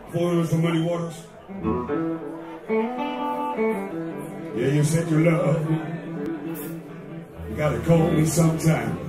For some muddy waters. Yeah, you said you love me. You gotta call me sometime.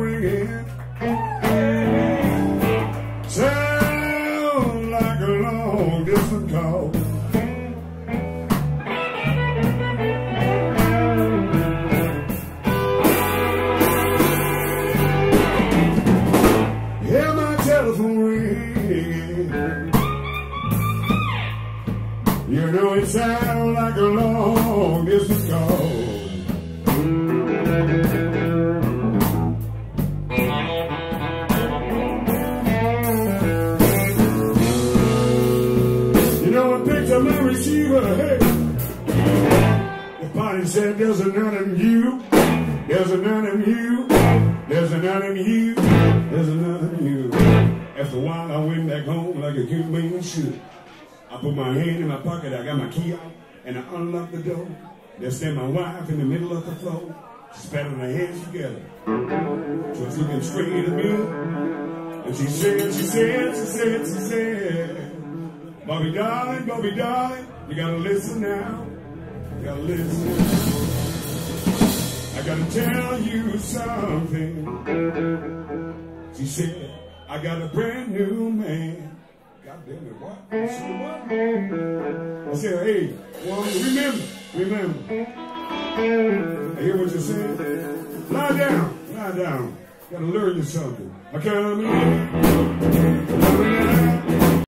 ringing. Sound like a long distance call. Hear my telephone ringing. You know it sounds like a long distance call. You know I picked up my receiver, hey. The party said there's a none in you. There's a none in you. There's a none in you. There's a none in you. After a while I went back home like a good man should. I put my hand in my pocket, I got my key out, and I unlocked the door. There stand my wife in the middle of the floor. She's patting her hands together. She was looking straight at me. And she said, Bobby darling, you gotta listen now. You gotta listen. I gotta tell you something. She said, I got a brand new man. God damn it, what? I said, hey, well, remember. I hear what you're saying. Lie down. Gotta learn you something. I come in,